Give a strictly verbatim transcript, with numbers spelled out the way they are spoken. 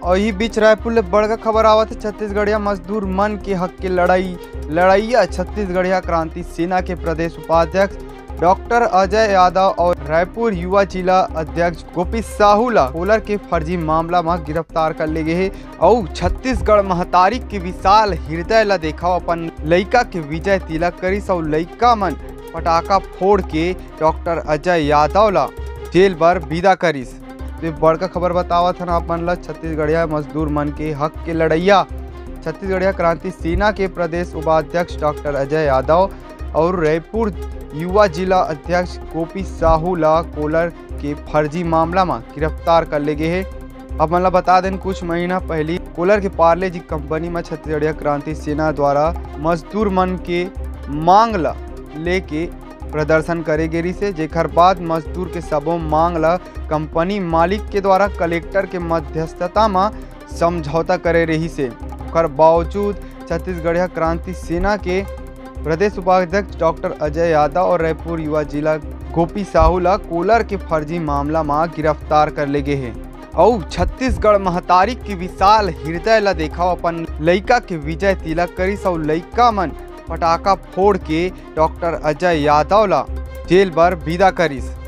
और ही बीच रायपुर ले बड़का खबर आवत है। छत्तीसगढ़िया मजदूर मन के हक के लड़ाई लड़ैया छत्तीसगढ़िया क्रांति सेना के प्रदेश उपाध्यक्ष डॉक्टर अजय यादव और रायपुर युवा जिला अध्यक्ष गोपी साहू ला कोलर के फर्जी मामला में गिरफ्तार कर ले गए और छत्तीसगढ़ महतारी के विशाल हृदय ला देखा अपन लइका के विजय तिलक करिस और लइका मन पटाखा फोड़ के डॉक्टर अजय यादव ला जेल बर विदा करिस। तो बड़का खबर बतावत हन अपन ला छत्तीसगढ़िया मजदूर मन के हक के लड़ैया छत्तीसगढ़िया क्रांति सेना के प्रदेश उपाध्यक्ष डॉक्टर अजय यादव और रायपुर युवा जिला अध्यक्ष गोपी साहू ला कोलर के फर्जी मामला में गिरफ्तार कर ले गए है। अब मतलब बता दें कुछ महीना पहले कोलर के पार्ले जी कंपनी में छत्तीसगढ़िया क्रांति सेना द्वारा मजदूर मन के मांग ला लेके प्रदर्शन करे गेरी से, जेकर बाद मजदूर के सबों मांग ला कंपनी मालिक के द्वारा कलेक्टर के मध्यस्थता में समझौता करे रही से। ओकर बावजूद छत्तीसगढ़िया क्रांति सेना के प्रदेश उपाध्यक्ष डॉक्टर अजय यादव और रायपुर युवा जिला गोपी साहू ला कोलर के फर्जी मामला में गिरफ्तार कर ले गए हैं और छत्तीसगढ़ महतारी के विशाल हृदय ला देखा अपन लइका के विजय तिलक करिस और लइका मन पटाखा फोड़ के डॉक्टर अजय यादव ला जेल बर विदा करिस।